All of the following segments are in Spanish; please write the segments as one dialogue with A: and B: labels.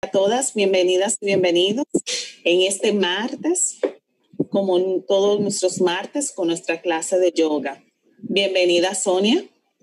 A: a todas, bienvenidas y bienvenidos en este martes, como en todos nuestros martes, con nuestra clase de yoga. Bienvenida, Sonia.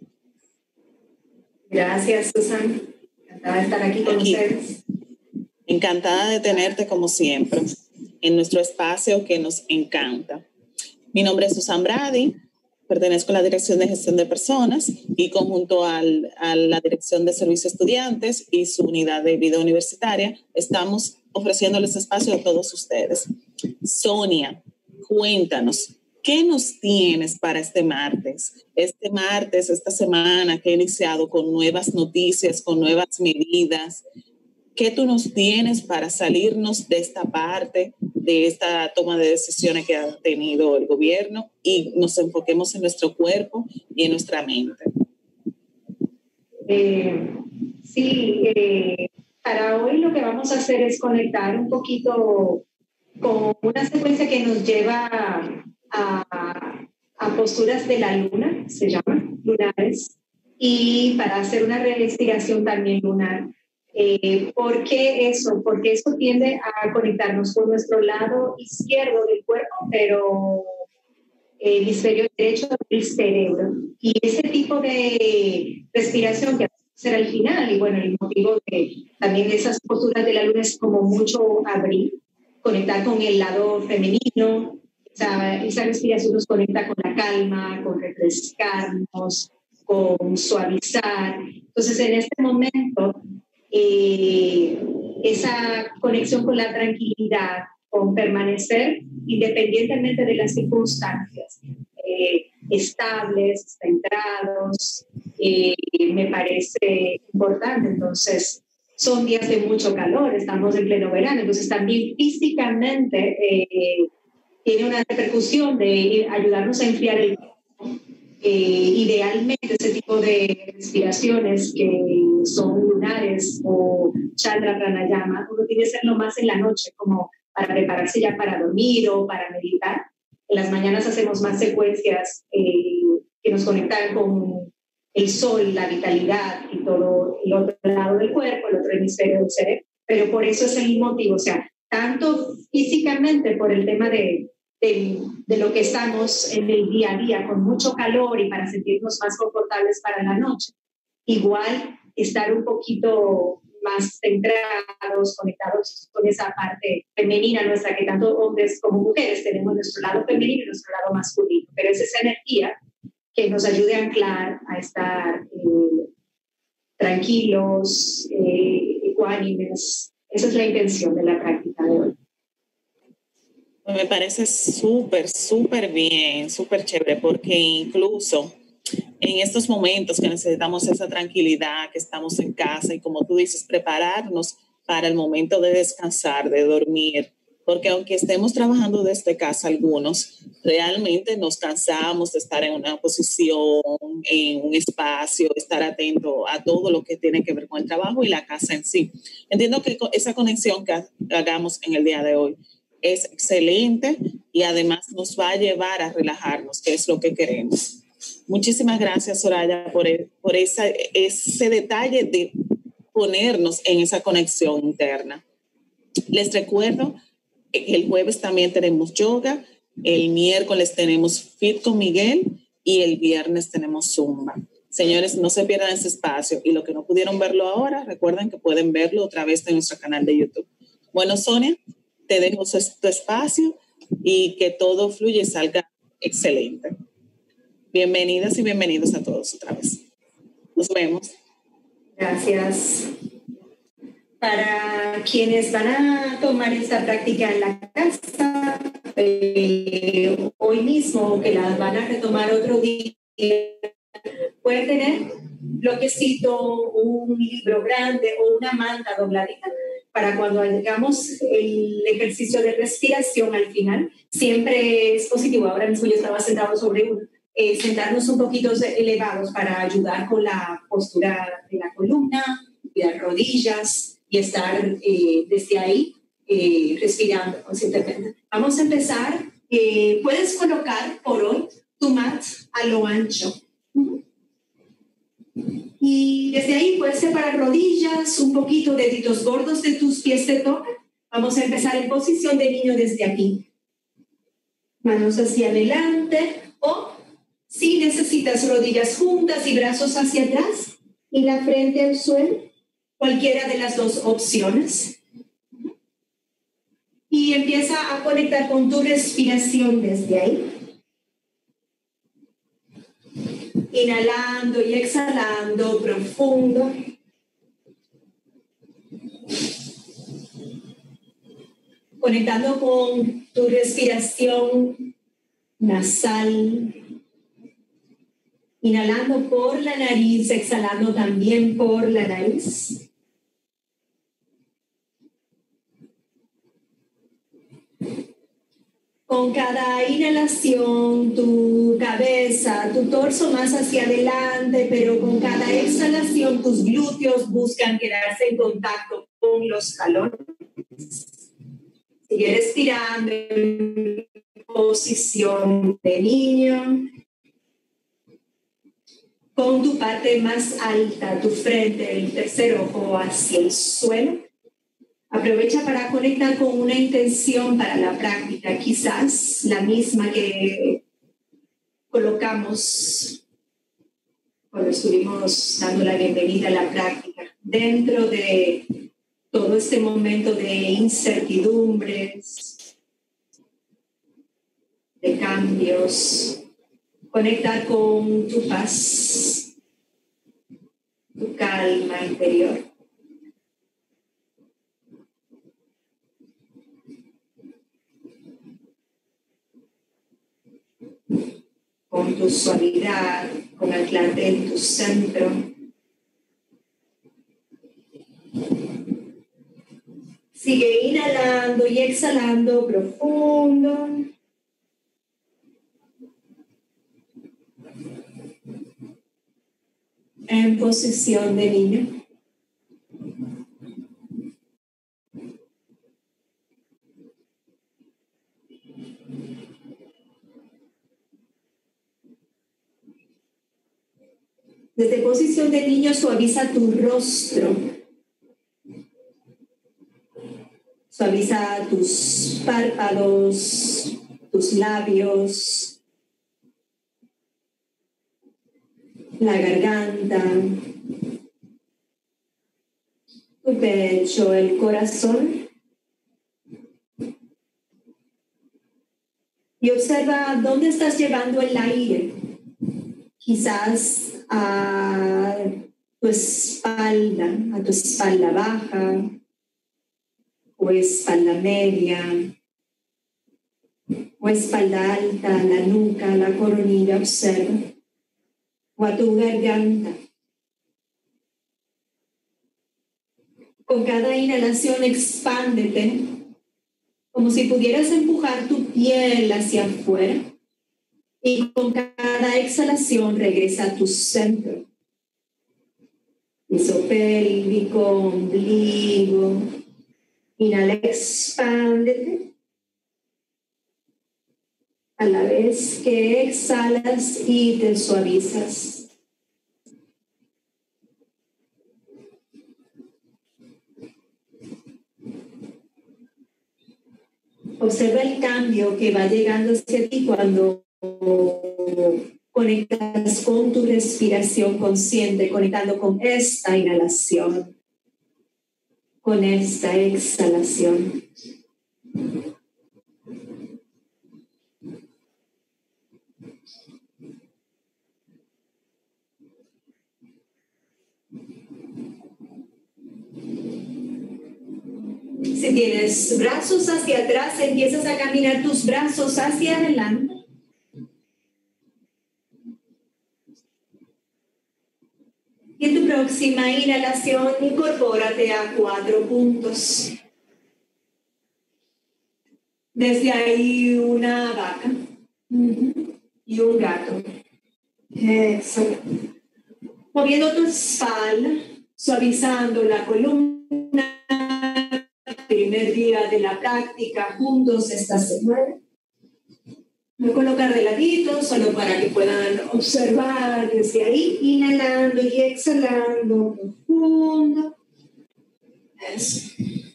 B: Gracias, Susan. Encantada de estar aquí con ustedes.
A: Encantada de tenerte como siempre en nuestro espacio que nos encanta. Mi nombre es Susan Brady, pertenezco a la Dirección de Gestión de Personas y conjunto a la Dirección de Servicio a Estudiantes y su unidad de vida universitaria, estamos ofreciéndoles espacio a todos ustedes. Sonia, cuéntanos, ¿qué nos tienes para este martes? Este martes, esta semana que he iniciado con nuevas noticias, con nuevas medidas. ¿Qué tú nos tienes para salirnos de esta parte, de esta toma de decisiones que ha tenido el gobierno y nos enfoquemos en nuestro cuerpo y en nuestra mente?
B: Para hoy lo que vamos a hacer es conectar un poquito con una secuencia que nos lleva a posturas de la luna, se llaman lunares, y para hacer una respiración también lunar. ¿Por qué eso? Porque eso tiende a conectarnos con nuestro lado izquierdo del cuerpo, pero el hemisferio derecho del cerebro. Y ese tipo de respiración que vamos a hacer al final, y bueno, el motivo de también esas posturas de la luna es como mucho abrir, conectar con el lado femenino. Esa respiración nos conecta con la calma, con refrescarnos, con suavizar. Entonces, en este momento, esa conexión con la tranquilidad, con permanecer independientemente de las circunstancias, estables, centrados, me parece importante. Entonces, son días de mucho calor, estamos en pleno verano, entonces también físicamente tiene una repercusión de ayudarnos a enfriar el cuerpo. Idealmente ese tipo de respiraciones que son lunares o chandra pranayama, uno tiene que hacerlo más en la noche, como para prepararse ya para dormir o para meditar. En las mañanas hacemos más secuencias que nos conectan con el sol, la vitalidad y todo el otro lado del cuerpo, el otro hemisferio del cerebro. Pero por eso es el motivo, o sea, tanto físicamente por el tema de lo que estamos en el día a día con mucho calor y para sentirnos más confortables para la noche. Igual estar un poquito más centrados, conectados con esa parte femenina nuestra que tanto hombres como mujeres tenemos, nuestro lado femenino y nuestro lado masculino. Pero es esa energía que nos ayude a anclar, a estar tranquilos, ecuánimes. Esa es la intención de la práctica de hoy.
A: Me parece súper bien, súper chévere, porque incluso en estos momentos que necesitamos esa tranquilidad, que estamos en casa y como tú dices, prepararnos para el momento de descansar, de dormir, porque aunque estemos trabajando desde casa algunos, realmente nos cansamos de estar en una posición, en un espacio, estar atento a todo lo que tiene que ver con el trabajo y la casa en sí. Entiendo que esa conexión que hagamos en el día de hoy es excelente y además nos va a llevar a relajarnos, que es lo que queremos. Muchísimas gracias, Soraya, por ese detalle de ponernos en esa conexión interna. Les recuerdo que el jueves también tenemos yoga, el miércoles tenemos Fit con Miguel y el viernes tenemos Zumba. Señores, no se pierdan ese espacio y lo que no pudieron verlo ahora, recuerden que pueden verlo otra vez en nuestro canal de YouTube. Bueno, Sonia, te dejo tu espacio y que todo fluya y salga excelente. Bienvenidas y bienvenidos a todos otra vez. Nos vemos.
B: Gracias. Para quienes van a tomar esta práctica en la casa, hoy mismo, que las van a retomar otro día, pueden tener bloquecito, un libro grande o una manta dobladita para cuando hagamos el ejercicio de respiración al final. Siempre es positivo. Ahora mismo yo estaba sentado sobre sentarnos un poquito elevados para ayudar con la postura de la columna, de las rodillas y estar desde ahí respirando conscientemente. Vamos a empezar. Puedes colocar por hoy tu mat a lo ancho. Y desde ahí puedes separar rodillas, un poquito deditos gordos de tus pies te tocan. Vamos a empezar en posición de niño desde aquí. Manos hacia adelante o si necesitas rodillas juntas y brazos hacia atrás y la frente al suelo, cualquiera de las dos opciones. Y empieza a conectar con tu respiración desde ahí. Inhalando y exhalando profundo. Conectando con tu respiración nasal. Inhalando por la nariz, exhalando también por la nariz. Con cada inhalación, tu cabeza, tu torso más hacia adelante, pero con cada exhalación, tus glúteos buscan quedarse en contacto con los talones. Sigue respirando en posición de niño. Con tu parte más alta, tu frente, el tercer ojo hacia el suelo. Aprovecha para conectar con una intención para la práctica, quizás la misma que colocamos cuando estuvimos dando la bienvenida a la práctica. Dentro de todo este momento de incertidumbres, de cambios, conectar con tu paz, tu calma interior. Con tu suavidad, con anclarte en tu centro. Sigue inhalando y exhalando profundo. En posición de niño. Desde posición de niño suaviza tu rostro. Suaviza tus párpados, tus labios, la garganta, tu pecho, el corazón. Y observa dónde estás llevando el aire. Quizás a tu espalda baja o espalda media o espalda alta, la nuca, la coronilla, observa. O a tu garganta. Con cada inhalación expándete, como si pudieras empujar tu piel hacia afuera. Y con cada exhalación regresa a tu centro. Piso pélvico, ombligo. Inhala, expándete. A la vez que exhalas y te suavizas. Observa el cambio que va llegando hacia ti cuando conectas con tu respiración consciente, conectando con esta inhalación, con esta exhalación. Si tienes brazos hacia atrás, empiezas a caminar tus brazos hacia adelante. Y en tu próxima inhalación, incorpórate a 4 puntos. Desde ahí una vaca y un gato. Eso. Moviendo tu espalda, suavizando la columna. Primer día de la práctica, juntos esta semana. Voy a colocar de ladito, solo para que puedan observar desde ahí, inhalando y exhalando profundo. Eso.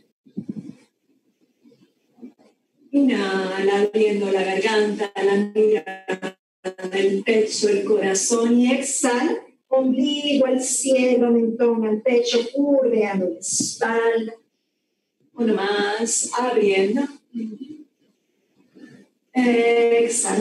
B: Inhala, abriendo la garganta, la mirada, el pecho, el corazón y exhala. Ombligo al cielo, mentón al pecho, curveando la espalda. Uno más, abriendo. Exhala.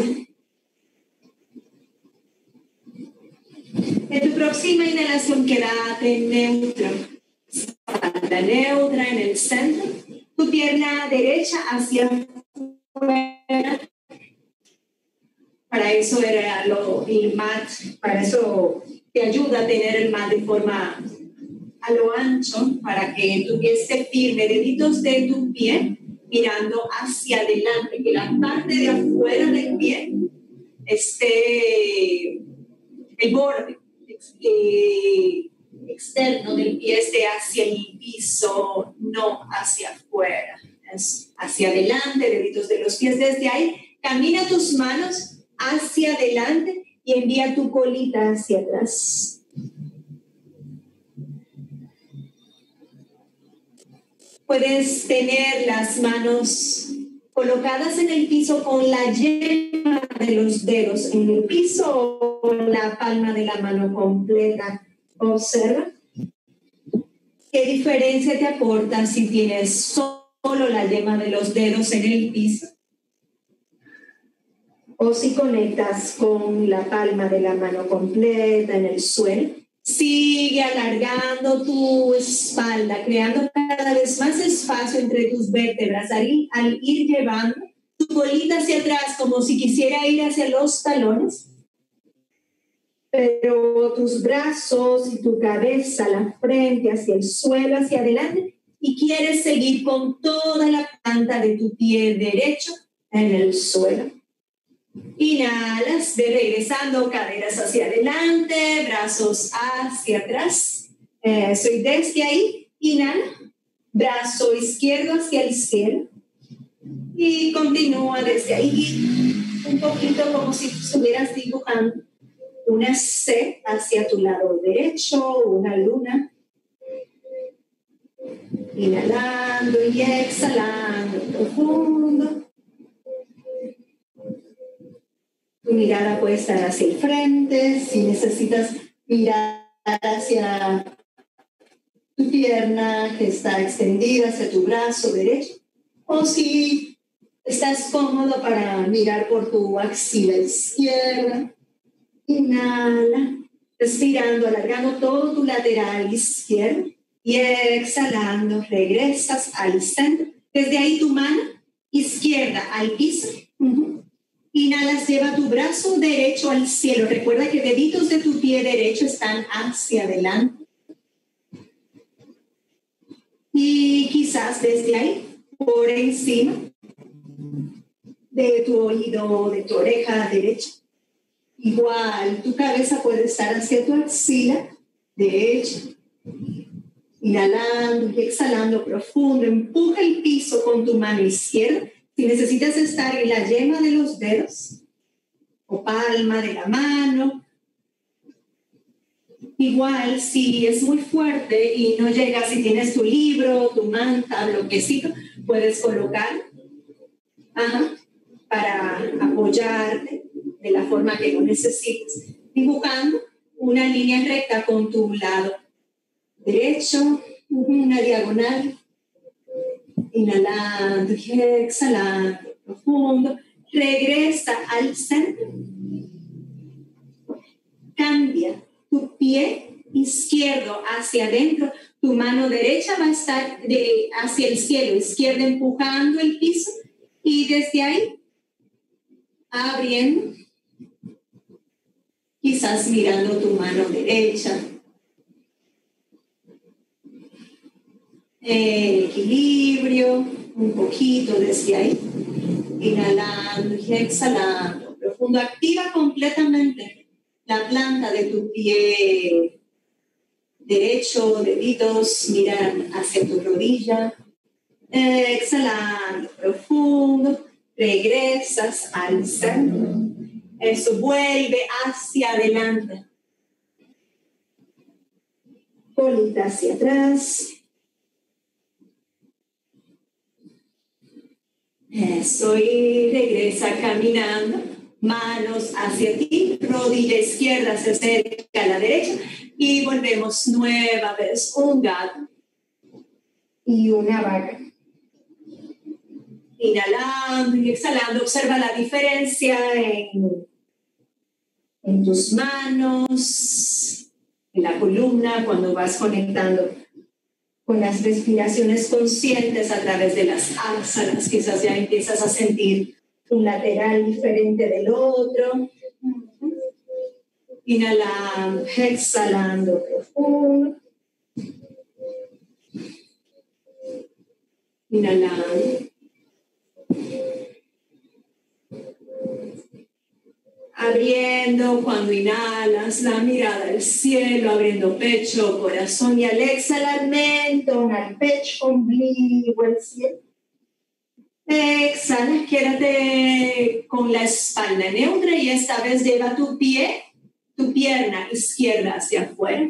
B: En tu próxima inhalación, quédate neutro. Espalda neutra en el centro. Tu pierna derecha hacia afuera. Para eso era el mat, para eso te ayuda a tener el mat de forma a lo ancho, para que tu pie esté firme, deditos de tu pie mirando hacia adelante, que la parte de afuera del pie esté, el borde externo del pie esté hacia el piso, no hacia afuera. Es hacia adelante, deditos de los pies desde ahí. Camina tus manos hacia adelante y envía tu colita hacia atrás. Puedes tener las manos colocadas en el piso con la yema de los dedos en el piso o la palma de la mano completa. Observa. ¿Qué diferencia te aporta si tienes solo la yema de los dedos en el piso? O si conectas con la palma de la mano completa en el suelo. Sigue alargando tu espalda, creando cada vez más espacio entre tus vértebras al ir llevando tu colita hacia atrás como si quisiera ir hacia los talones. Pero tus brazos y tu cabeza, la frente hacia el suelo, hacia adelante, y quieres seguir con toda la planta de tu pie derecho en el suelo. Inhalas, regresando, caderas hacia adelante, brazos hacia atrás. Eso, y desde ahí, inhala, brazo izquierdo hacia el cielo. Y continúa desde ahí, un poquito como si estuvieras dibujando una C hacia tu lado derecho, una luna. Inhalando y exhalando profundo. Tu mirada puede estar hacia el frente, si necesitas mirar hacia tu pierna que está extendida hacia tu brazo derecho, o si estás cómodo para mirar por tu axila izquierda. Inhala, respirando, alargando todo tu lateral izquierdo y exhalando, regresas al centro. Desde ahí tu mano izquierda al piso. Inhalas, lleva tu brazo derecho al cielo. Recuerda que deditos de tu pie derecho están hacia adelante. Y quizás desde ahí, por encima de tu oído, de tu oreja derecha. Igual, tu cabeza puede estar hacia tu axila derecha. Inhalando y exhalando profundo. Empuja el piso con tu mano izquierda. Si necesitas estar en la yema de los dedos o palma de la mano. Igual, si es muy fuerte y no llegas, si tienes tu libro, tu manta, bloquecito, puedes colocar para apoyarte de la forma que lo necesites. Dibujando una línea recta con tu lado derecho, una diagonal. Inhalando y exhalando profundo. Regresa al centro. Cambia tu pie izquierdo hacia adentro. Tu mano derecha va a estar hacia el cielo, izquierda empujando el piso. Y desde ahí, abriendo. Quizás mirando tu mano derecha. Equilibrio, un poquito desde ahí, inhalando y exhalando profundo. Activa completamente la planta de tu pie derecho, deditos miran hacia tu rodilla. Exhalando profundo. regresas al centro. Eso, vuelve hacia adelante. Colita hacia atrás. Eso, y regresa caminando. Manos hacia ti, rodilla izquierda se acerca a la derecha y volvemos nueva vez. Un gato y una vaca. Inhalando y exhalando, observa la diferencia en tus manos, en la columna, cuando vas conectando con las respiraciones conscientes a través de las asanas. Quizás ya empiezas a sentir un lateral diferente del otro. Inhalando, exhalando profundo. Inhalando. Abriendo cuando inhalas la mirada al cielo, abriendo pecho, corazón, y al exhalar mentón al pecho, ombligo, el cielo. Exhala, quédate con la espalda neutra y esta vez lleva tu pierna izquierda hacia afuera.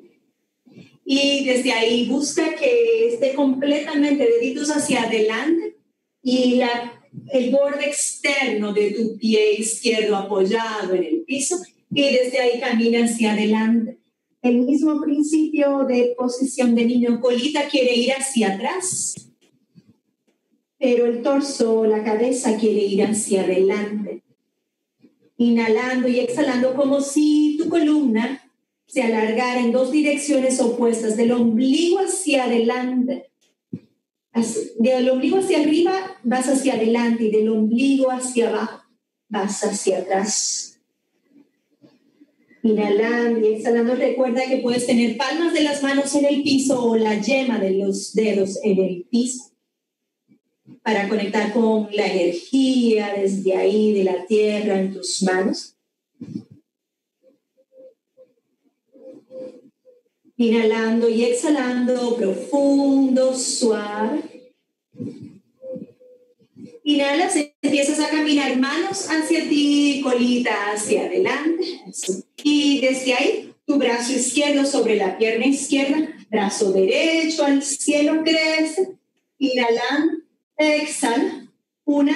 B: Y desde ahí busca que esté completamente deditos hacia adelante y el borde externo de tu pie izquierdo apoyado en el piso, y desde ahí camina hacia adelante. El mismo principio de posición de niño. Colita quiere ir hacia atrás, pero el torso, la cabeza quiere ir hacia adelante. Inhalando y exhalando como si tu columna se alargara en dos direcciones opuestas, del ombligo hacia adelante. Del ombligo hacia arriba vas hacia adelante y del ombligo hacia abajo vas hacia atrás. Inhalando y exhalando, recuerda que puedes tener palmas de las manos en el piso o la yema de los dedos en el piso para conectar con la energía desde ahí de la tierra en tus manos. Inhalando y exhalando, profundo, suave. Inhalas, empiezas a caminar manos hacia ti, colita hacia adelante. Y desde ahí, tu brazo izquierdo sobre la pierna izquierda, brazo derecho al cielo, crece. Inhalando, exhala. Una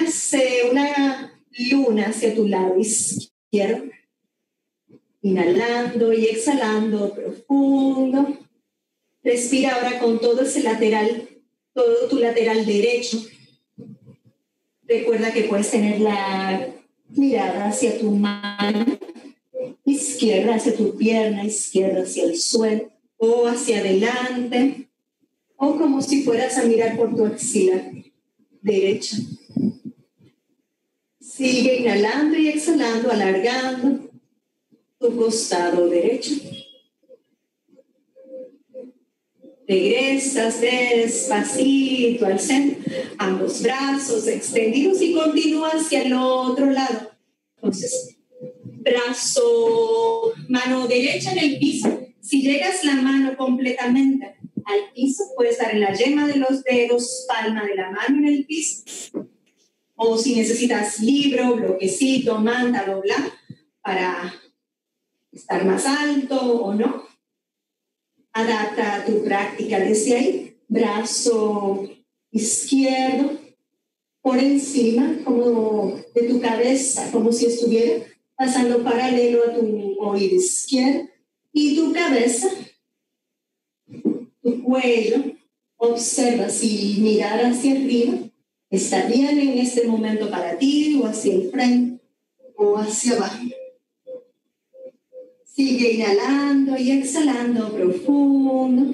B: luna hacia tu lado izquierdo. Inhalando y exhalando profundo. Respira ahora con todo tu lateral derecho. Recuerda que puedes tener la mirada hacia tu mano izquierda, hacia tu pierna izquierda, hacia el suelo, o hacia adelante, o como si fueras a mirar por tu axila derecha. Sigue inhalando y exhalando, alargando tu costado derecho. Regresas despacito al centro, ambos brazos extendidos y continúa hacia el otro lado. Entonces, mano derecha en el piso. Si llegas la mano completamente al piso, puede estar en la yema de los dedos, palma de la mano en el piso. O si necesitas libro, bloquecito, manta, doblar para estar más alto o no. Adapta tu práctica desde ahí. Brazo izquierdo por encima como de tu cabeza, como si estuviera pasando paralelo a tu oído izquierdo. Y tu cabeza, tu cuello, observa si mirar hacia arriba está bien en este momento para ti, o hacia el frente o hacia abajo. Sigue inhalando y exhalando profundo.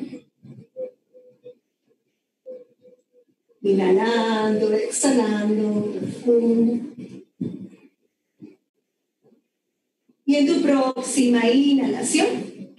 B: Inhalando, exhalando profundo. Y en tu próxima inhalación,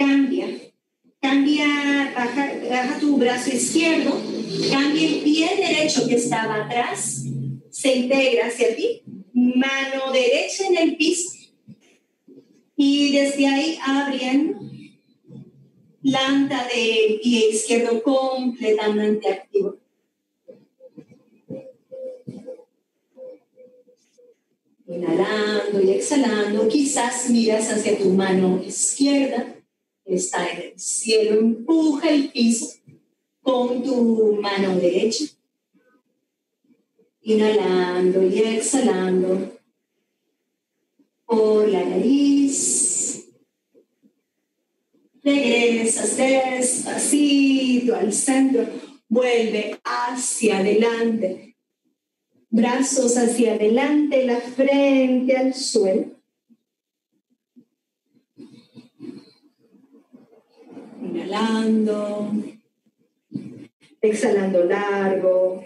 B: baja tu brazo izquierdo, cambia el pie derecho que estaba atrás, se integra hacia ti, mano derecha en el piso. Y desde ahí abriendo, planta del pie izquierdo completamente activo.
C: Inhalando y exhalando, quizás miras hacia tu mano izquierda, está en el cielo, empuja el piso con tu mano derecha. Inhalando y exhalando por la nariz. Regresas despacito al centro, vuelve hacia adelante. Brazos hacia adelante, la frente al suelo. Inhalando, exhalando largo.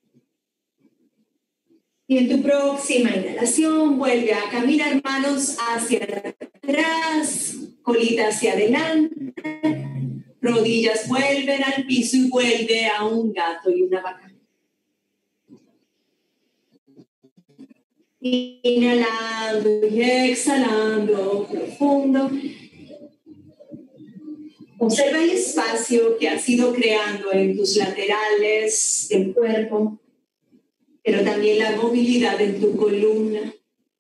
C: Y en tu próxima inhalación, vuelve a caminar manos hacia atrás, colita hacia adelante, rodillas vuelven al piso y vuelve a un gato y una vaca. Inhalando y exhalando profundo. Observa el espacio que has ido creando en tus laterales del cuerpo, pero también la movilidad en tu columna.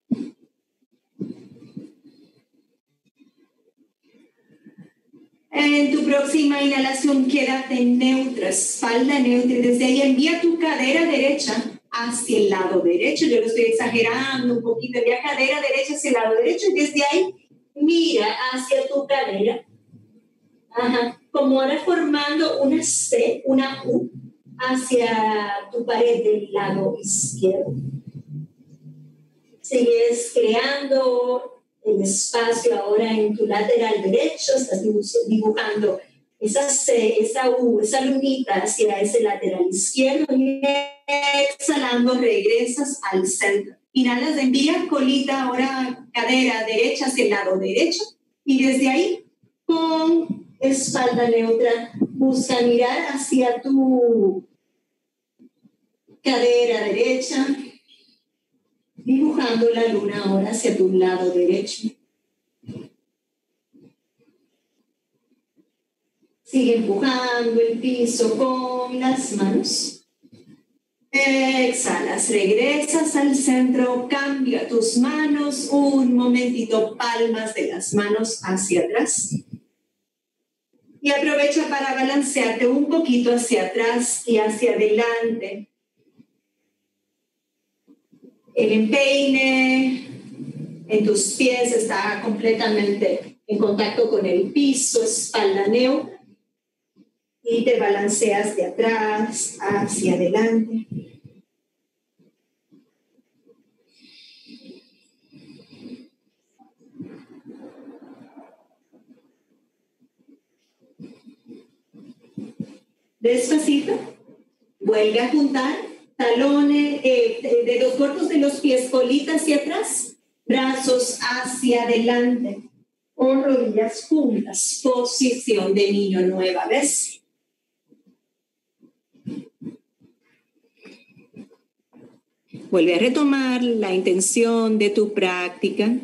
C: En tu próxima inhalación, quédate neutra, espalda neutra, y desde ahí envía tu cadera derecha hacia el lado derecho. Yo lo estoy exagerando un poquito, envía cadera derecha hacia el lado derecho, y desde ahí mira hacia tu cadera. Como ahora formando una C, una U, hacia tu pared del lado izquierdo. Sigues creando el espacio ahora en tu lateral derecho, estás dibujando esa C, esa U, esa lunita hacia ese lateral izquierdo, y exhalando regresas al centro. Inhalas, envía colita, ahora cadera derecha hacia el lado derecho, y desde ahí con espalda neutra busca mirar hacia tu cadera derecha, dibujando la luna ahora hacia tu lado derecho. Sigue empujando el piso con las manos. Exhalas, regresas al centro, cambia tus manos un momentito, palmas de las manos hacia atrás. Y aprovecha para balancearte un poquito hacia atrás y hacia adelante. El empeine en tus pies está completamente en contacto con el piso, espalda neutra. Y te balanceas de atrás hacia adelante. Despacito, vuelve a juntar talones, dedos cortos de los pies, colita hacia atrás, brazos hacia adelante, o rodillas juntas, posición de niño nueva vez. Vuelve a retomar la intención de tu práctica.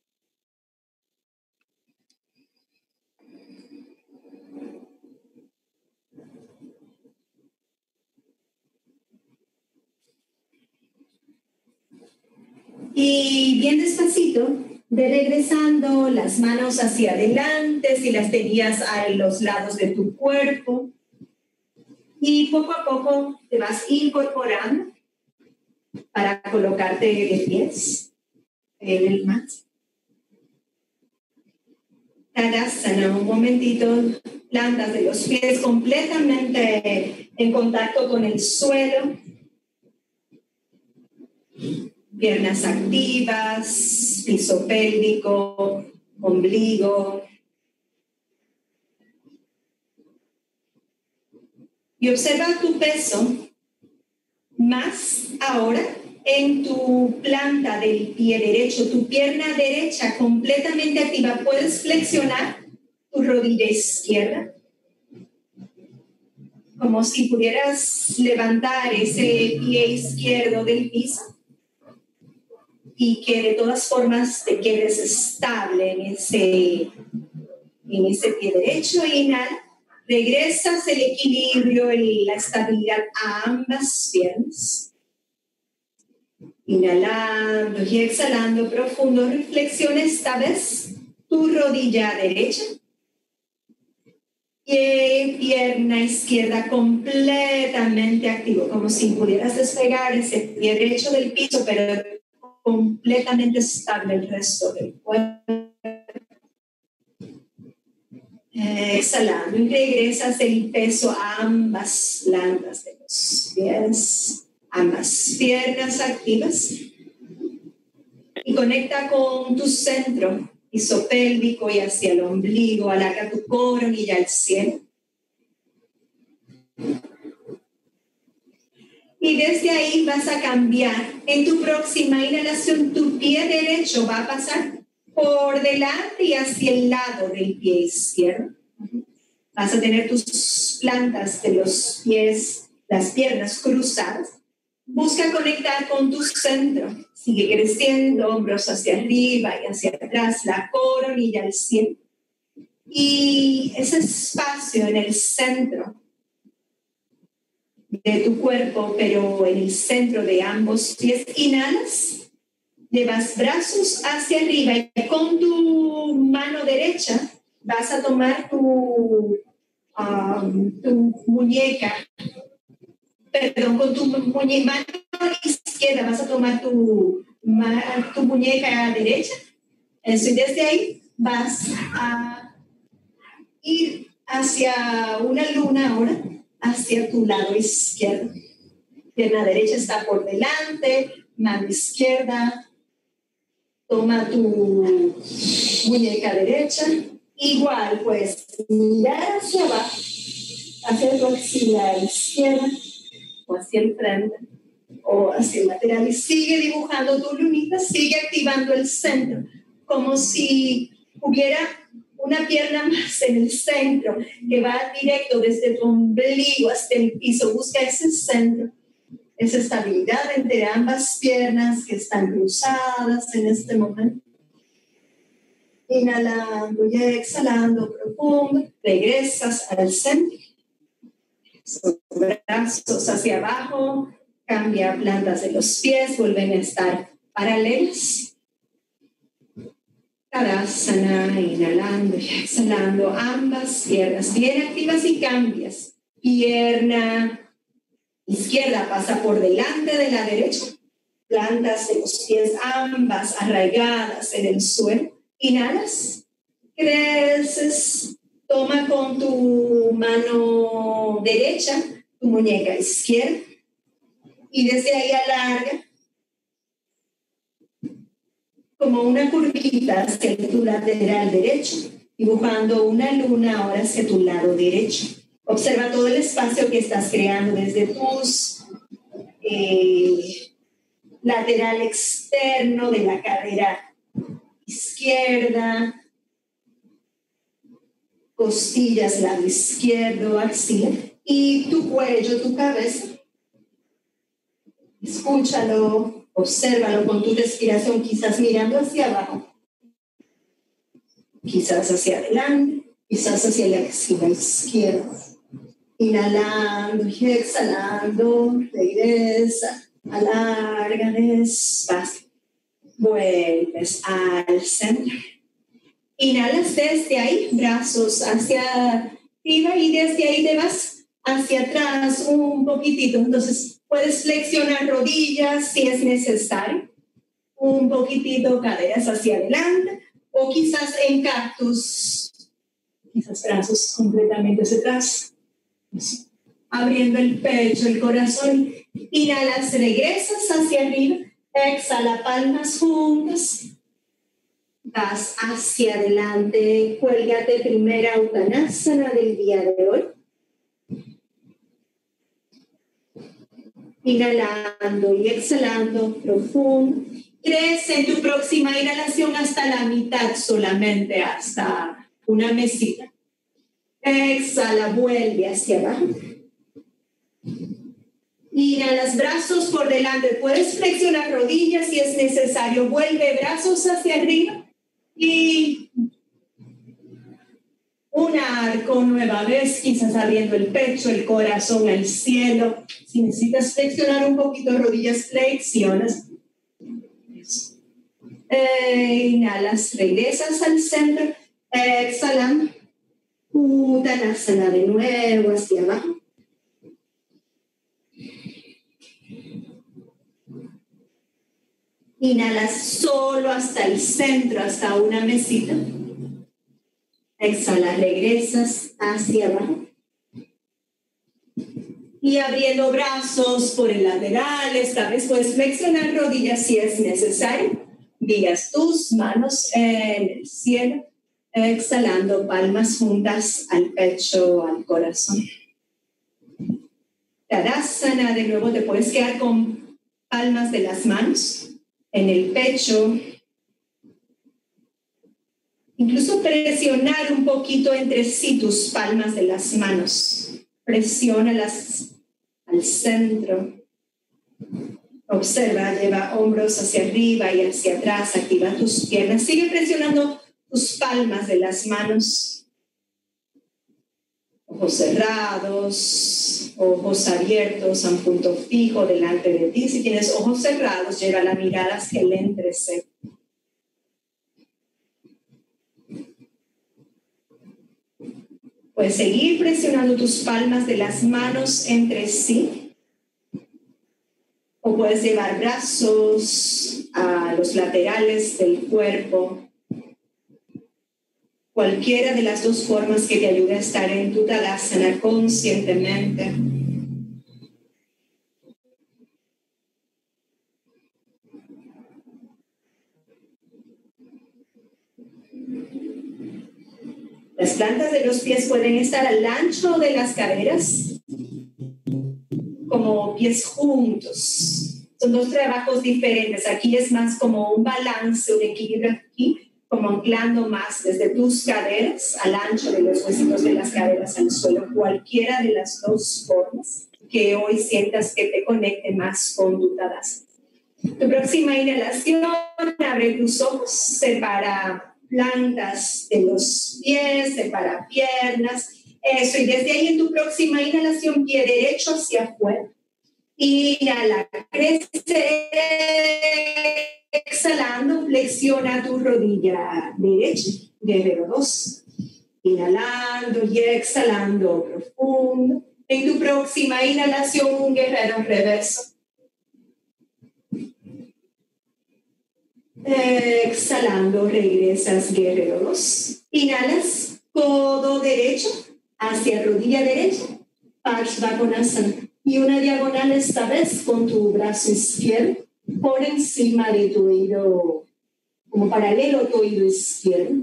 C: Y bien despacito, ve regresando las manos hacia adelante, si las tenías a los lados de tu cuerpo. Y poco a poco te vas incorporando para colocarte de pies en el mat. Tadasana, un momentito, plantas de los pies completamente en contacto con el suelo. Piernas activas, piso pélvico, ombligo. Y observa tu peso más ahora en tu planta del pie derecho, tu pierna derecha completamente activa. Puedes flexionar tu rodilla izquierda, como si pudieras levantar ese pie izquierdo del piso y que de todas formas te quedes estable en ese pie derecho. Inhala, regresas el equilibrio y la estabilidad a ambas piernas. Inhalando y exhalando profundo. Reflexiona esta vez tu rodilla derecha. Y pierna izquierda completamente activo, como si pudieras despegar ese pie derecho del piso, pero completamente estable el resto del cuerpo. Exhalando y regresas el peso a ambas plantas de los pies, ambas piernas activas. Y conecta con tu centro isopélvico y hacia el ombligo, alarga tu coronilla al cielo. Y desde ahí vas a cambiar. En tu próxima inhalación, tu pie derecho va a pasar por delante y hacia el lado del pie izquierdo. Vas a tener tus plantas de los pies, las piernas cruzadas. Busca conectar con tu centro. Sigue creciendo, hombros hacia arriba y hacia atrás, la coronilla al cielo. Y ese espacio en el centro de tu cuerpo, pero en el centro de ambos pies, inhalas, llevas brazos hacia arriba y con tu mano derecha vas a tomar tu muñeca, con tu mano izquierda vas a tomar tu muñeca derecha. Eso, y desde ahí vas a ir hacia una luna ahora, hacia tu lado izquierdo. Pierna derecha está por delante, mano izquierda, toma tu muñeca derecha. Igual, pues, mirar hacia abajo, hacia tu axila izquierda, o hacia el frente, o hacia el lateral, y sigue dibujando tu lunita, sigue activando el centro, como si hubiera una pierna más en el centro, que va directo desde tu ombligo hasta el piso. Busca ese centro, esa estabilidad entre ambas piernas que están cruzadas en este momento. Inhalando y exhalando profundo, regresas al centro. Brazos hacia abajo, cambia plantas de los pies, vuelven a estar paralelas. Tadasana, inhalando y exhalando, ambas piernas bien activas y cambias. Pierna izquierda pasa por delante de la derecha. Plantas de los pies ambas arraigadas en el suelo. Inhalas, creces, toma con tu mano derecha tu muñeca izquierda y desde ahí alarga como una curvita hacia tu lateral derecho, dibujando una luna ahora hacia tu lado derecho. Observa todo el espacio que estás creando desde tus lateral externo de la cadera izquierda, costillas, lado izquierdo, axila, y tu cuello, tu cabeza. Escúchalo, obsérvalo con tu respiración, quizás mirando hacia abajo, quizás hacia adelante, quizás hacia la axila izquierda. Inhalando y exhalando, regresa, alarga despacio. Vuelves al centro. Inhalas desde ahí, brazos hacia arriba y desde ahí te vas hacia atrás un poquitito. Entonces puedes flexionar rodillas si es necesario, un poquitito caderas hacia adelante o quizás en cactus, quizás brazos completamente hacia atrás, abriendo el pecho, el corazón. Inhalas, regresas hacia arriba. Exhala, palmas juntas. Vas hacia adelante. Cuélgate, primera Uttanasana del día de hoy. Inhalando y exhalando profundo. Crece en tu próxima inhalación hasta la mitad solamente, hasta una mesita. Exhala, vuelve hacia abajo. Inhalas, brazos por delante. Puedes flexionar rodillas si es necesario. Vuelve brazos hacia arriba. Y un arco nueva vez, quizás abriendo el pecho, el corazón al cielo. Si necesitas flexionar un poquito rodillas, flexionas. Inhalas, regresas al centro. Exhalan. Uttanasana de nuevo hacia abajo. Inhalas solo hasta el centro, hasta una mesita. Exhalas, regresas hacia abajo. Y abriendo brazos por el lateral, esta vez puedes flexionar rodillas si es necesario. Guías tus manos en el cielo, exhalando palmas juntas al pecho, al corazón. Tadasana, de nuevo te puedes quedar con palmas de las manos en el pecho. Incluso presionar un poquito entre sí tus palmas de las manos. Presiónalas al centro. Observa, lleva hombros hacia arriba y hacia atrás, activa tus piernas. Sigue presionando tus palmas de las manos. Ojos cerrados, ojos abiertos a un punto fijo delante de ti. Si tienes ojos cerrados, lleva la mirada hacia el entrecejo. Puedes seguir presionando tus palmas de las manos entre sí. O puedes llevar brazos a los laterales del cuerpo. Cualquiera de las dos formas que te ayude a estar en tu Tadasana conscientemente. Las plantas de los pies pueden estar al ancho de las caderas, como pies juntos. Son dos trabajos diferentes. Aquí es más como un balance, un equilibrio aquí, como anclando más desde tus caderas al ancho de los huesitos de las caderas al suelo. Cualquiera de las dos formas que hoy sientas que te conecte más con tu Tadasana. Tu próxima inhalación, abre tus ojos, separa plantas de los pies, separa piernas. Eso, y desde ahí en tu próxima inhalación, pie derecho hacia afuera. Inhala, crece. Exhalando, flexiona tu rodilla derecha. Guerrero 2. Inhalando y exhalando profundo. En tu próxima inhalación, un guerrero reverso. Exhalando, regresas, guerrero 2. Inhalas, codo derecho hacia rodilla derecha, Parsvakonasana. Y una diagonal esta vez con tu brazo izquierdo por encima de tu oído, como paralelo a tu oído izquierdo.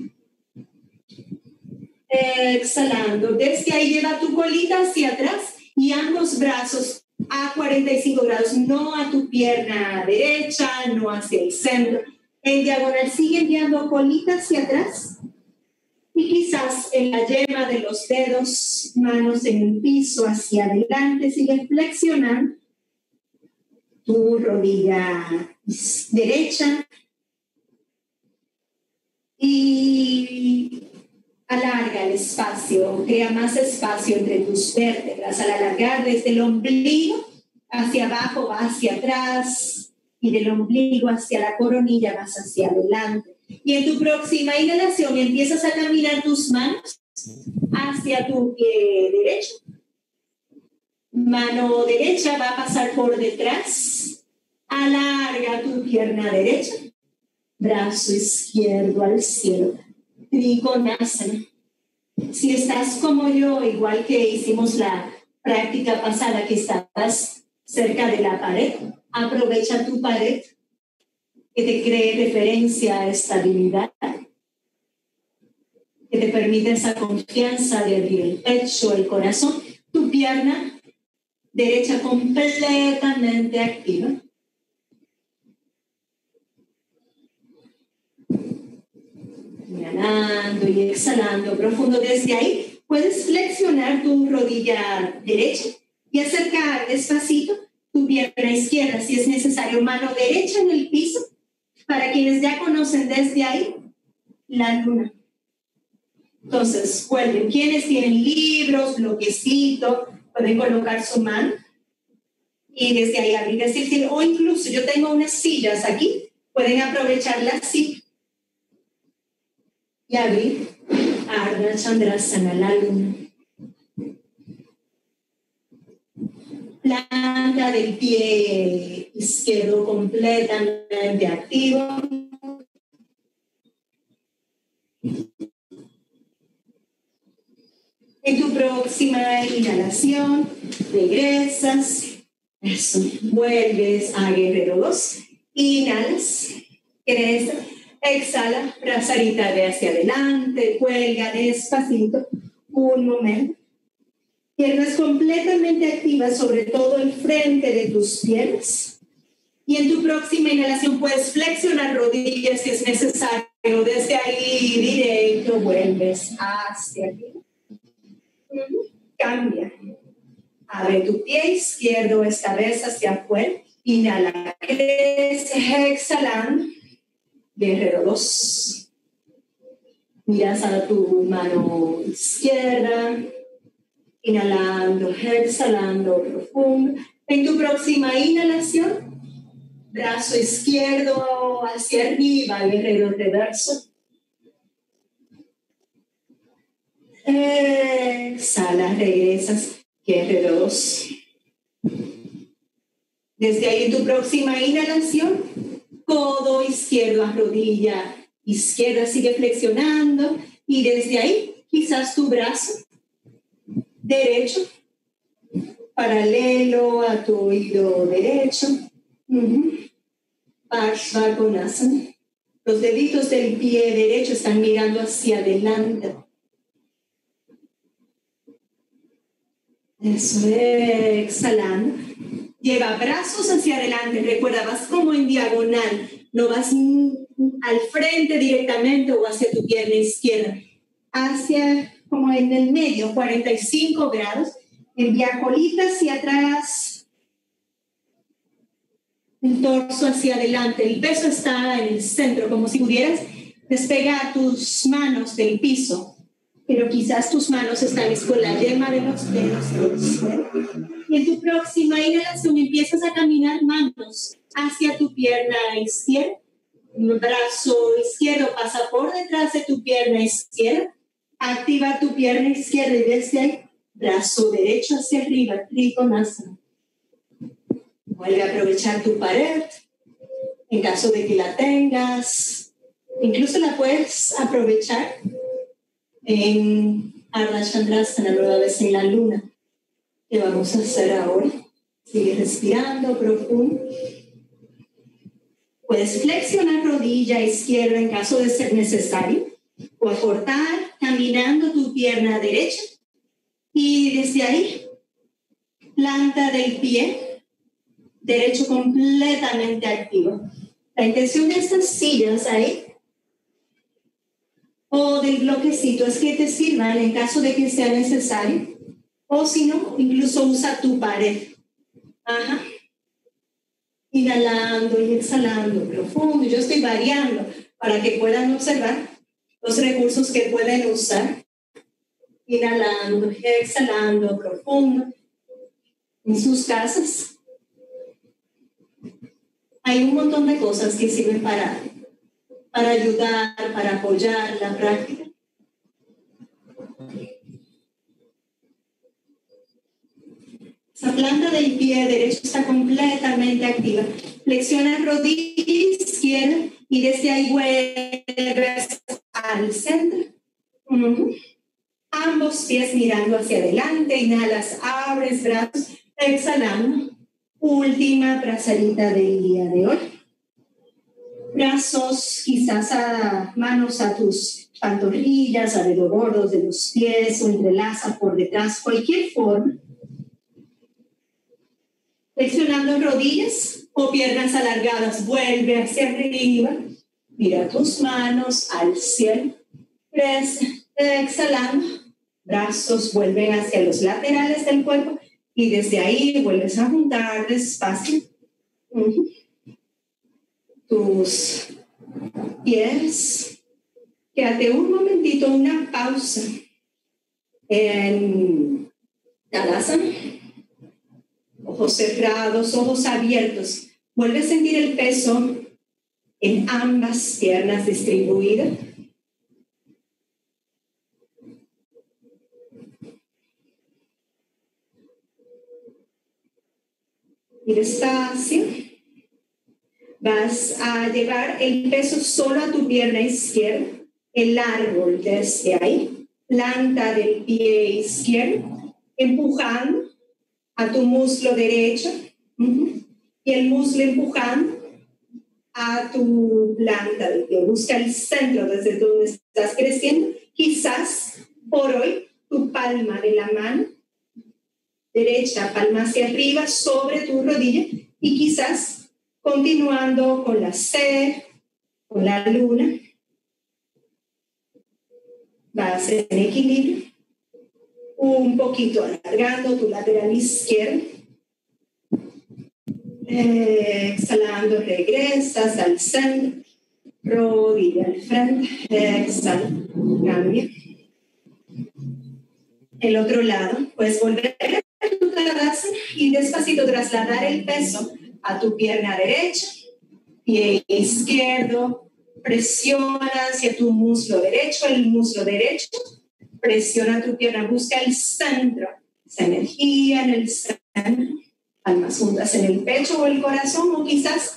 C: Exhalando, desde ahí lleva tu colita hacia atrás y ambos brazos a 45 grados, no a tu pierna derecha, no hacia el centro. En diagonal sigue enviando colita hacia atrás y quizás en la yema de los dedos, manos en el piso hacia adelante, sigue flexionando tu rodilla derecha y alarga el espacio, crea más espacio entre tus vértebras al alargar desde el ombligo hacia abajo, va hacia atrás y del ombligo hacia la coronilla vas hacia adelante. Y en tu próxima inhalación empiezas a caminar tus manos hacia tu pie derecho. Mano derecha va a pasar por detrás, alarga tu pierna derecha, brazo izquierdo al cielo. Trikonasana. Si estás como yo, igual que hicimos la práctica pasada, que estabas cerca de la pared, aprovecha tu pared que te cree referencia, estabilidad, que te permite esa confianza de abrir el pecho, el corazón, tu pierna derecha completamente activa. Inhalando y exhalando profundo. Desde ahí puedes flexionar tu rodilla derecha y acercar despacito tu pierna izquierda, si es necesario. Mano derecha en el piso. Para quienes ya conocen desde ahí, la luna. Entonces, vuelven. Quienes tienen libros, bloquecito, pueden colocar su mano y desde ahí abrir el cielo. O incluso yo tengo unas sillas aquí Pueden aprovecharla así y abrir Ardha Chandrasana, la luna. Planta del pie izquierdo completamente activo. En tu próxima inhalación, regresas. Eso. Vuelves a Guerrero 2. Inhalas. Crece. Exhala. Brazarita de hacia adelante. Cuelga despacito. Un momento. Piernas completamente activas, sobre todo el frente de tus piernas. Y en tu próxima inhalación puedes flexionar rodillas si es necesario. Desde ahí, directo, vuelves hacia aquí. Cambia. Abre tu pie izquierdo esta vez hacia afuera. Inhala, crece, exhalando. Guerrero 2. Miras a tu mano izquierda. Inhalando, exhalando profundo. En tu próxima inhalación, brazo izquierdo hacia arriba, guerrero reverso. Exhala, regresas, guerrero 2. Desde ahí en tu próxima inhalación, codo izquierdo a rodilla izquierda, sigue flexionando. Y desde ahí, quizás tu brazo derecho, paralelo a tu oído derecho. Parshvakonasana. Los deditos del pie derecho están mirando hacia adelante. Eso, exhalando. Lleva brazos hacia adelante. Recuerda, vas como en diagonal. No vas al frente directamente o hacia tu pierna izquierda. Hacia como en el medio, 45 grados. Envía colita hacia atrás. El torso hacia adelante. El peso está en el centro, como si pudieras despegar tus manos del piso. Pero quizás tus manos están con la yema de los dedos. Y en tu próxima inhalación empiezas a caminar manos hacia tu pierna izquierda. El brazo izquierdo pasa por detrás de tu pierna izquierda. Activa tu pierna izquierda y desde ahí, brazo derecho hacia arriba, Trikonasana. Vuelve a aprovechar tu pared, en caso de que la tengas. Incluso la puedes aprovechar en Ardha Chandrasana, nueva vez en la luna, que vamos a hacer ahora. Sigue respirando profundo. Puedes flexionar rodilla izquierda en caso de ser necesario, o acortar caminando tu pierna derecha. Y desde ahí, planta del pie derecho completamente activo. La intención de estas sillas ahí o del bloquecito es que te sirvan en caso de que sea necesario, o si no, incluso usa tu pared. Inhalando y exhalando profundo. Yo estoy variando para que puedan observar los recursos que pueden usar. Inhalando y exhalando profundo. En sus casas hay un montón de cosas que sirven para ayudar, para apoyar la práctica. Esa planta del pie derecho está completamente activa. Flexiona rodilla izquierda y desde ahí vuelves al centro. Ambos pies mirando hacia adelante. Inhalas, abres brazos, exhalando. Última brazadita del día de hoy. Brazos, quizás manos a tus pantorrillas, a dedos gordos de los pies o entrelaza por detrás, cualquier forma. Flexionando rodillas o piernas alargadas, vuelve hacia arriba. Mira tus manos al cielo. Exhalando. Brazos vuelven hacia los laterales del cuerpo y desde ahí vuelves a juntar despacio. Tus pies. Quédate un momentito, una pausa en Tadasana. Ojos cerrados, ojos abiertos. Vuelve a sentir el peso en ambas piernas distribuidas. Y despacio vas a llevar el peso solo a tu pierna izquierda, el árbol desde ahí, planta del pie izquierdo, empujando a tu muslo derecho y el muslo empujando a tu planta del pie. Busca el centro desde donde estás creciendo. Quizás por hoy tu palma de la mano derecha, palma hacia arriba sobre tu rodilla y quizás continuando con la C, con la luna, vas en equilibrio, un poquito alargando tu lateral izquierdo. Exhalando, regresas al centro, rodilla al frente, exhala, cambia. El otro lado, puedes volver a tu tadasana y despacito trasladar el peso a tu pierna derecha, pie izquierdo, presiona hacia tu muslo derecho, el muslo derecho, presiona tu pierna, busca el centro, esa energía en el centro. Palmas juntas en el pecho o el corazón, o quizás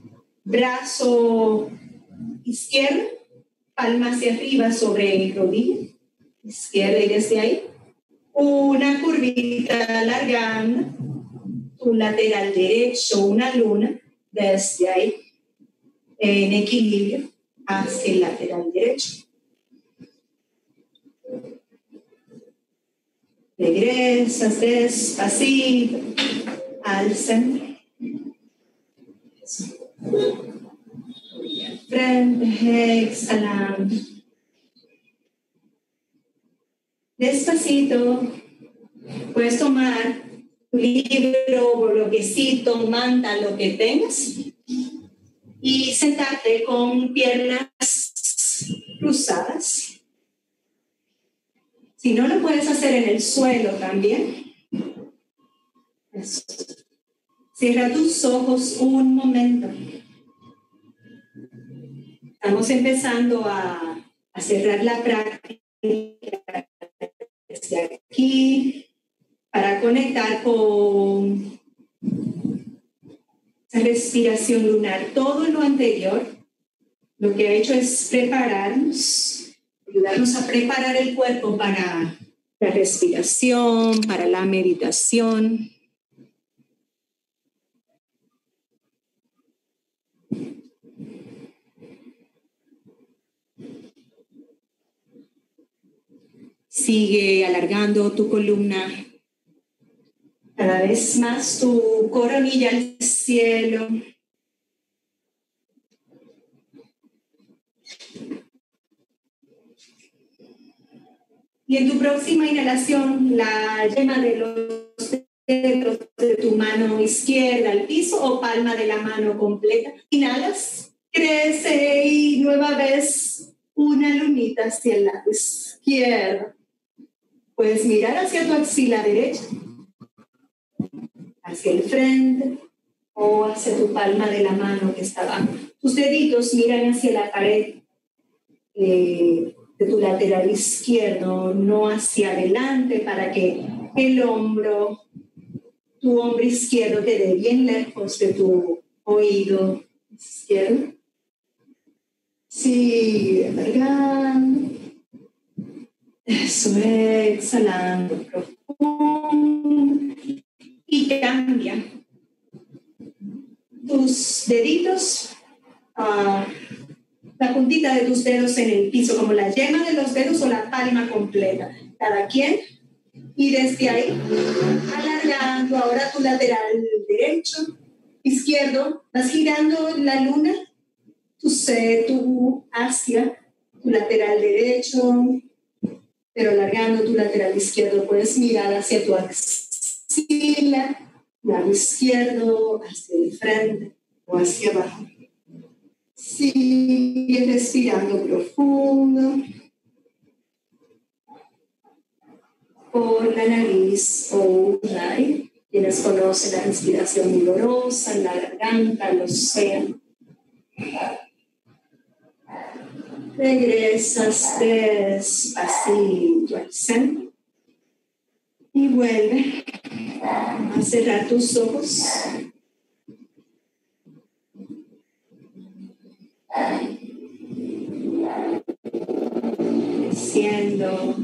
C: brazo izquierdo, palma hacia arriba sobre el rodilla izquierda y desde ahí una curvita alargando tu lateral derecho, una luna desde ahí en equilibrio hacia el lateral derecho. Regresas despacito al centro. Frente, exhalando. Despacito, puedes tomar tu libro, bloquecito, manta, lo que tengas, y sentarte con piernas cruzadas. Si no lo puedes hacer en el suelo también, eso. Cierra tus ojos un momento. Estamos empezando a cerrar la práctica desde aquí para conectar con esa respiración lunar. Todo lo anterior, lo que ha hecho es prepararnos, ayudarnos a preparar el cuerpo para la respiración, para la meditación. Sigue alargando tu columna, cada vez más tu coronilla al cielo. Y en tu próxima inhalación, la yema de los dedos de tu mano izquierda al piso o palma de la mano completa. Inhalas, crece y nueva vez una lunita hacia el lado izquierdo. Puedes mirar hacia tu axila derecha, hacia el frente o hacia tu palma de la mano que está abajo. Tus deditos miran hacia la pared de tu lateral izquierdo, no hacia adelante, para que tu hombro izquierdo quede bien lejos de tu oído izquierdo. Sigue alargando. Eso, exhalando profundo. Y cambia tus deditos, la puntita de tus dedos en el piso, como la yema de los dedos o la palma completa, cada quien. Y desde ahí, alargando ahora tu lateral derecho, izquierdo, vas girando la luna, tu hacia tu lateral derecho, pero alargando tu lateral izquierdo, puedes mirar hacia tu axila, lado izquierdo, hacia el frente o hacia abajo. Sigue respirando profundo por la nariz o Ujjayi. Quienes conocen la respiración dolorosa en la garganta, los océanos. Regresas despacito al centro y vuelve a cerrar tus ojos. Desciendo.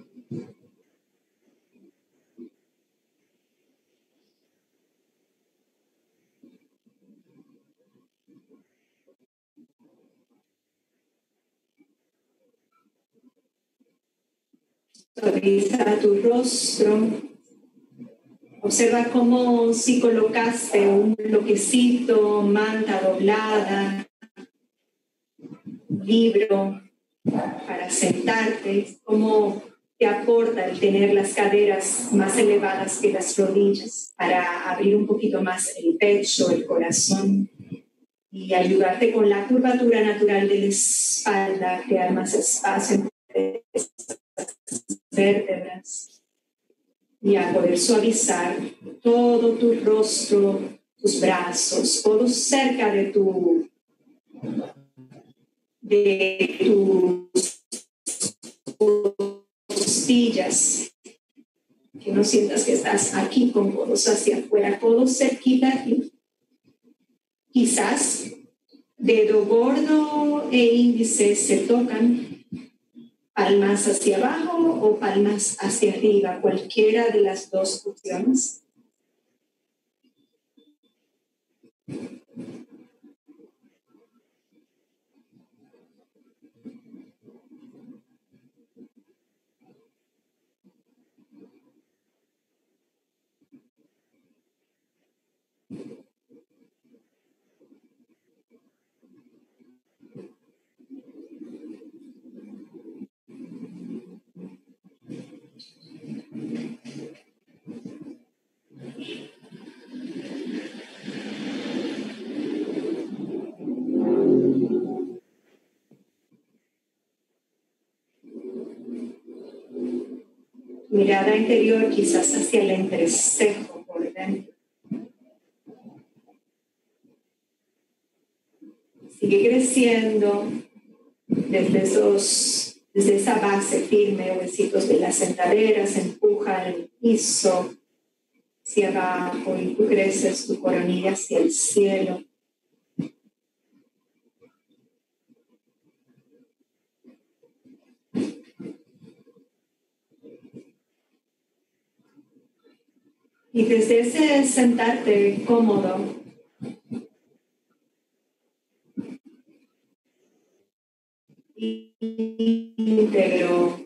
C: Suaviza tu rostro. Observa cómo si colocaste un bloquecito, manta doblada, libro para sentarte, cómo te aporta el tener las caderas más elevadas que las rodillas para abrir un poquito más el pecho, el corazón y ayudarte con la curvatura natural de la espalda, crear más espacio entre vértebras y a poder suavizar todo tu rostro, tus brazos, todo cerca de tus costillas, que no sientas que estás aquí con codos hacia afuera, codos cerquita aquí. Quizás dedo gordo e índice se tocan, palmas hacia abajo o palmas hacia arriba, cualquiera de las dos opciones. Mirada interior quizás hacia el entrecejo por dentro. Sigue creciendo desde esa base firme, huesitos de las sentaderas, empuja el piso hacia abajo y tú creces tu coronilla hacia el cielo. Y desde ese sentarte cómodo, íntegro,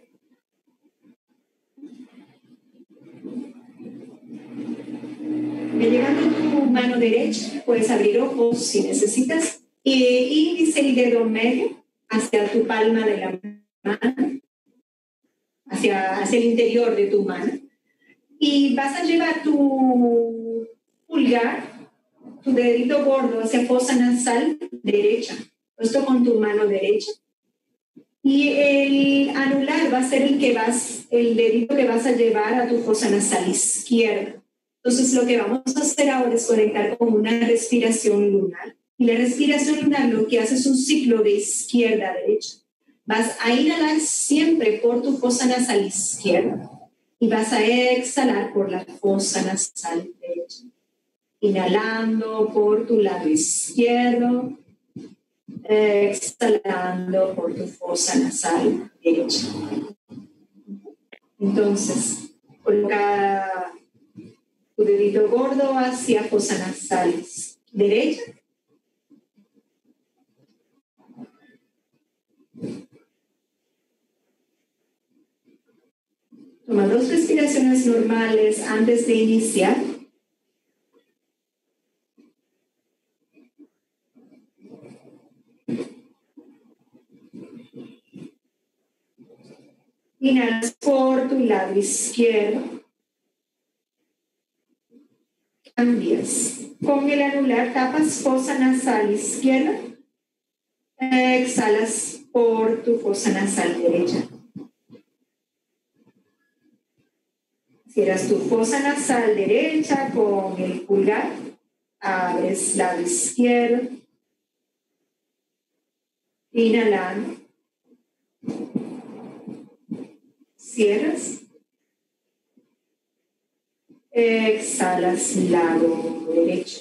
C: llegando tu mano derecha, puedes abrir ojos si necesitas, índice y dedo medio hacia tu palma de la mano, hacia el interior de tu mano. Y vas a llevar tu pulgar, tu dedito gordo hacia fosa nasal derecha, esto con tu mano derecha. Y el anular va a ser el dedito que vas a llevar a tu fosa nasal izquierda. Entonces lo que vamos a hacer ahora es conectar con una respiración lunar. Y la respiración lunar lo que hace es un ciclo de izquierda a derecha. Vas a inhalar siempre por tu fosa nasal izquierda. Y vas a exhalar por la fosa nasal derecha. Inhalando por tu lado izquierdo. Exhalando por tu fosa nasal derecha. Entonces, coloca tu dedito gordo hacia fosa nasal derecha. Toma 2 respiraciones normales antes de iniciar. Inhalas por tu lado izquierdo. Cambias. Con el anular tapas fosa nasal izquierda. Exhalas por tu fosa nasal derecha. Cierras tu fosa nasal derecha con el pulgar. Abres lado izquierdo. Inhalando.
B: Cierras. Exhalas, lado derecho.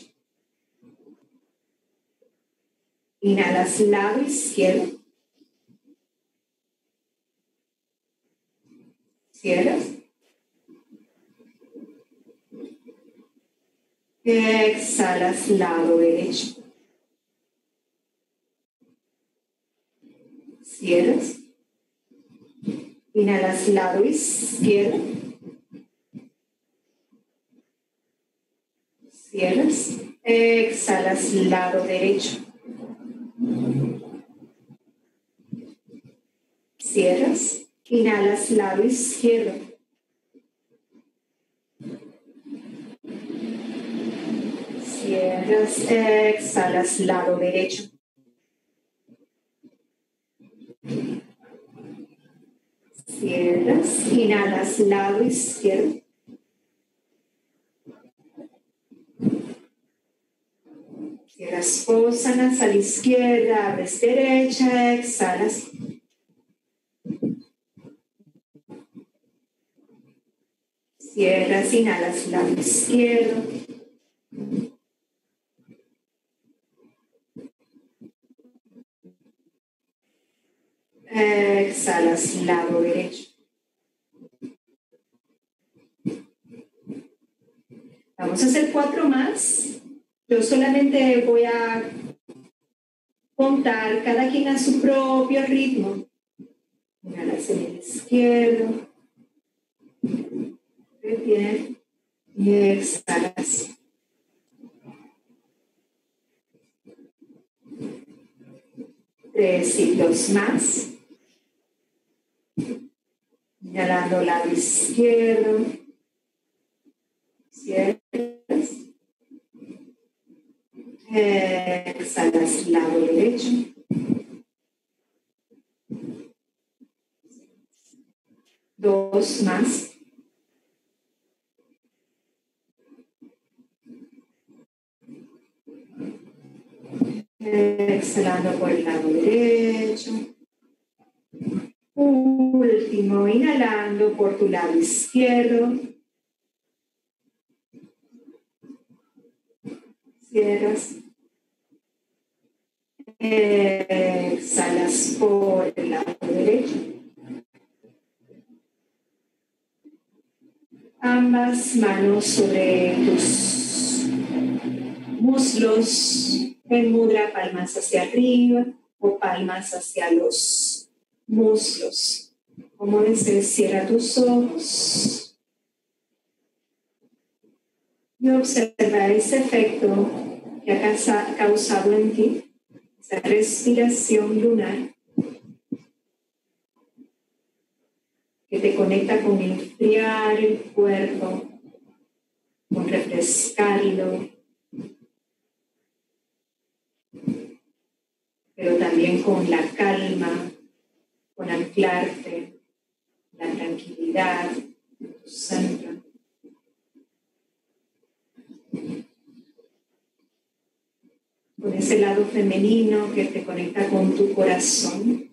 B: Inhalas, lado izquierdo. Cierras. Exhalas, lado derecho. Cierras. Inhalas, lado izquierdo. Cierras. Exhalas, lado derecho. Cierras. Inhalas, lado izquierdo. Cierras. Exhalas, lado derecho. Cierras. Inhalas, lado izquierdo. Cierras pósanas a la izquierda, abres derecha, exhalas. Cierras, inhalas, lado izquierdo. Exhalas, lado derecho. Vamos a hacer 4 más. Yo solamente voy a contar cada quien a su propio ritmo. Inhalas en el izquierdo. Bien. Y exhalas. Tres ciclos más. Inhalando lado izquierdo. Cierras. Exhalas lado derecho. Dos más. Exhalando por el lado derecho. Último, inhalando por tu lado izquierdo. Cierras. Exhalas por el lado derecho. Ambas manos sobre tus muslos en mudra, palmas hacia arriba o palmas hacia los muslos. Como desees, cierra tus ojos y observa ese efecto que ha causado en ti, esa respiración lunar que te conecta con enfriar el cuerpo, con refrescarlo, pero también con la calma, con anclarte, la tranquilidad en tu centro. Con ese lado femenino que te conecta con tu corazón.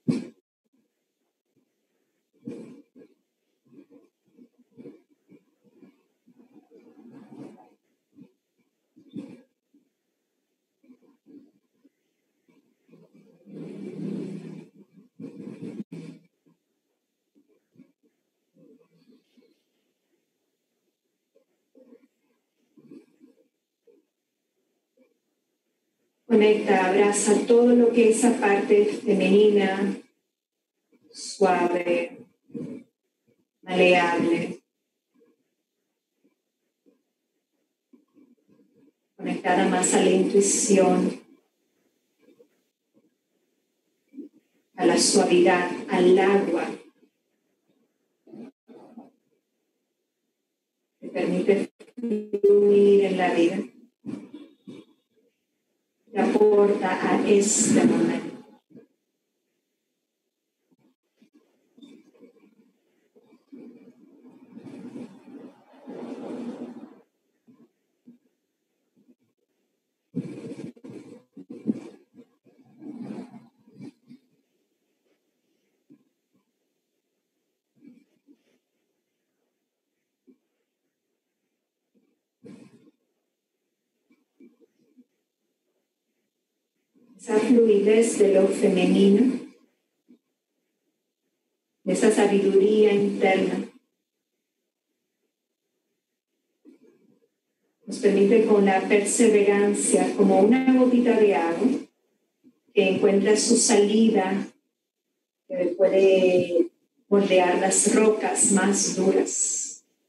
B: Conecta, abraza todo lo que esa parte femenina, suave, maleable, conectada más a la intuición, a la suavidad, al agua. Te permite fluir en la vida. Te aporta a este momento.
C: esa fluidez de lo femenino, de esa sabiduría interna. Nos permite con la perseverancia, como una gotita de agua, que encuentra su salida, que puede moldear las rocas más duras.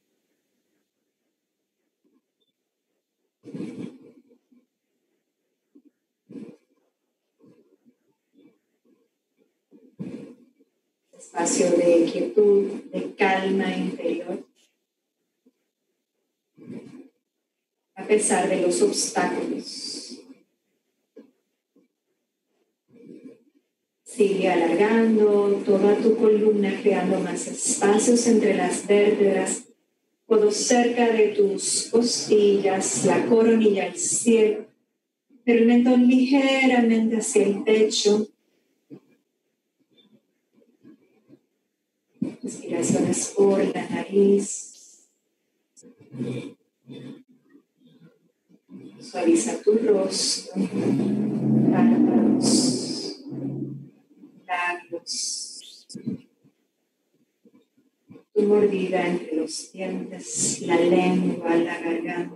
C: Espacio de quietud, de calma interior, a pesar de los obstáculos. Sigue alargando toda tu columna, creando más espacios entre las vértebras, codos cerca de tus costillas, la coronilla al cielo, el mentón ligeramente hacia el pecho. Respiraciones por la nariz. Suaviza tu rostro, párpados, labios, tu mordida entre los dientes, la lengua, la garganta.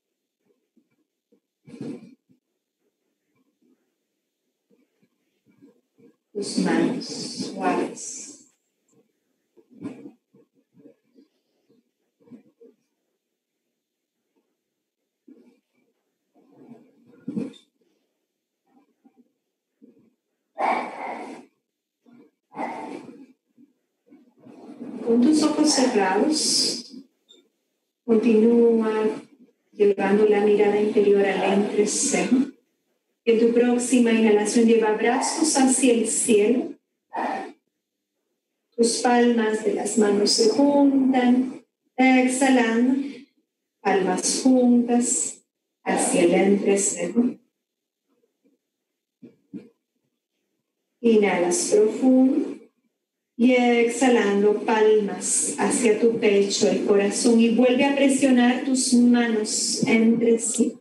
C: Tus manos suaves. Con tus ojos cerrados, continúa llevando la mirada interior al entrecejo. En tu próxima inhalación lleva brazos hacia el cielo. Tus palmas de las manos se juntan. Exhalando, palmas juntas hacia el entrecejo. Inhalas profundo. Y exhalando, palmas hacia tu pecho, el corazón, y vuelve a presionar tus manos entre sí.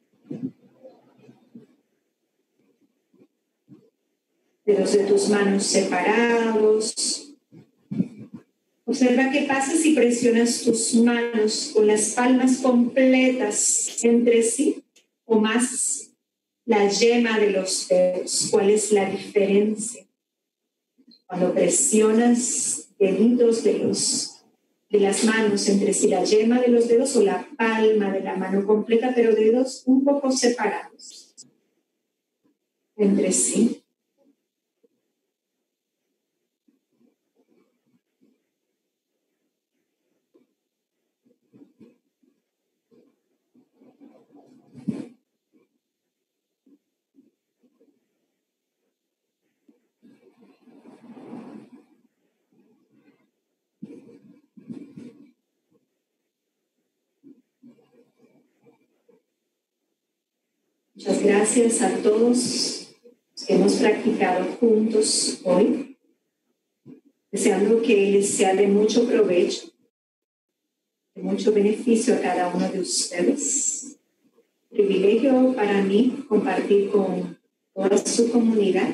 C: Dedos de tus manos separados. Observa qué pasa si presionas tus manos con las palmas completas entre sí o más la yema de los dedos. ¿Cuál es la diferencia? Cuando presionas deditos de las manos entre sí, la yema de los dedos o la palma de la mano completa, pero dedos un poco separados entre sí. Muchas gracias a todos los que hemos practicado juntos hoy, deseando que les sea de mucho provecho, de mucho beneficio a cada uno de ustedes. Privilegio para mí compartir con toda su comunidad.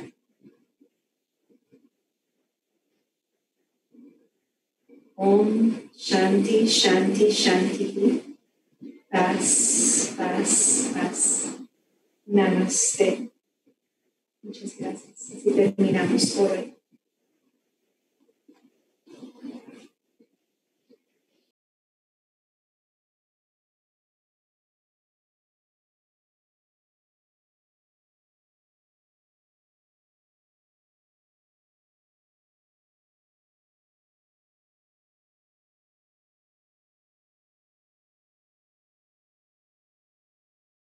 C: Om Shanti, Shanti, Shanti. Paz, paz, paz. Namaste. Muchas gracias. Así terminamos por hoy.